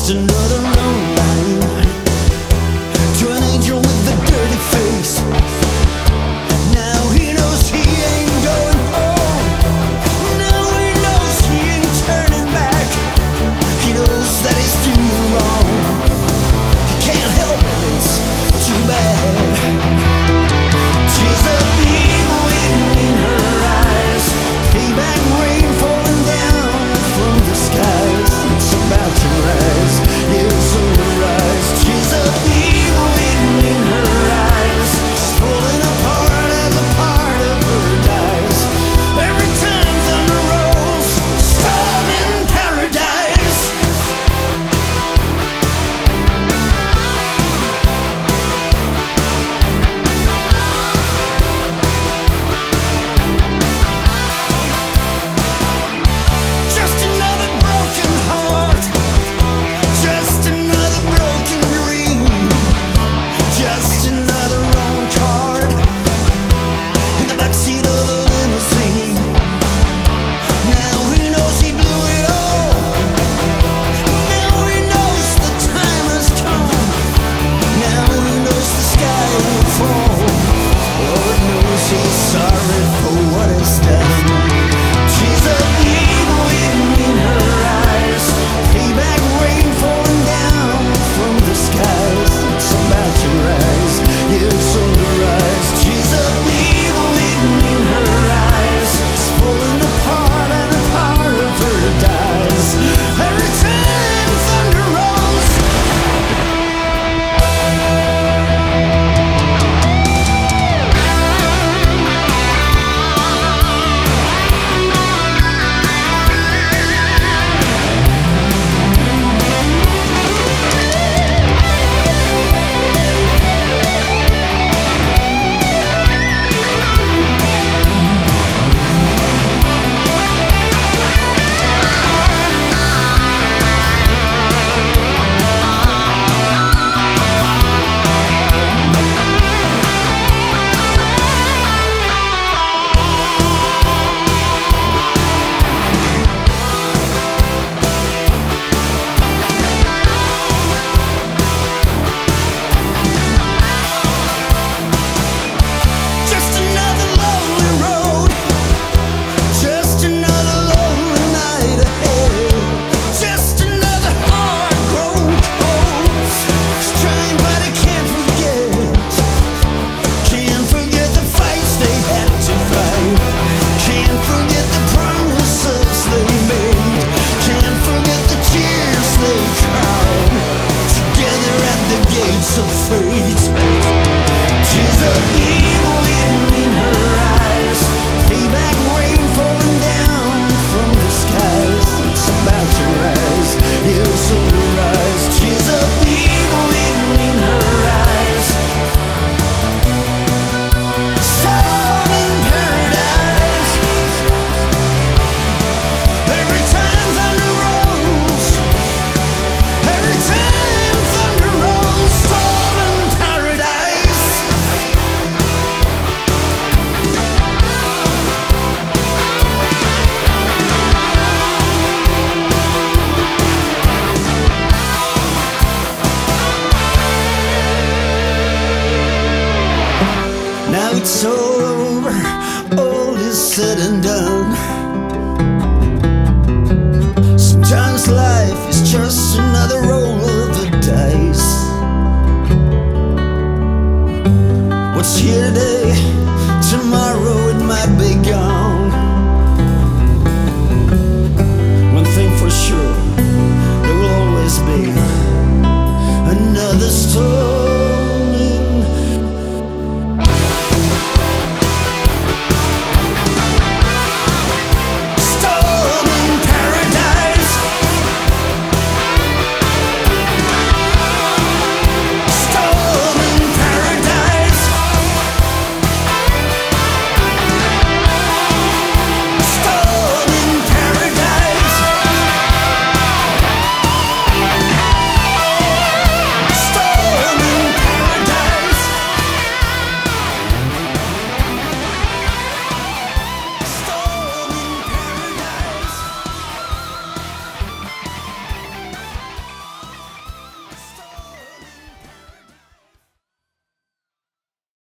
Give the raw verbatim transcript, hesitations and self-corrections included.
another long line to an angel with a dirty face. Now he knows he ain't going home. Now he knows he ain't turning back. He knows that he's doing wrong. He can't help it, it's too bad. She's a evil in her eyes, payback rain falling down from the skies. It's about to rise, it's on the rise. She's a evil in her eyes, falling apart as a part of her dies. Every time thunder rolls, storm in paradise. Just another broken heart, just another broken dream, just another wrong card in the backseat of a limousine. Now he knows he blew it all. Now he knows the time has come. Now he knows the sky will fall. Lord knows he's sorry for what he's done. She's a evil in her eyes, payback rain falling down from the skies. It's about to rise, it's on the rise. She's a evil in her eyes, it's falling apart and a part of her dies. Every time thunder rolls. Just another lonely road, just another lonely night ahead, just another heart grown cold. She's trying but I can't forget, can't forget the fights they had to fight, can't forget the promises they made, can't forget the tears they cried together at the gates of fate. She's a evil in her eyes, payback rain falling down from the skies. It's about to rise, it's on the rise. She's a evil in her eyes, storm in paradise. Every time thunder rolls, every time thunder rolls, storm in paradise. Now it's all over, all is said and done. Sometimes life is just another roll of the dice. What's here today, tomorrow it might be gone.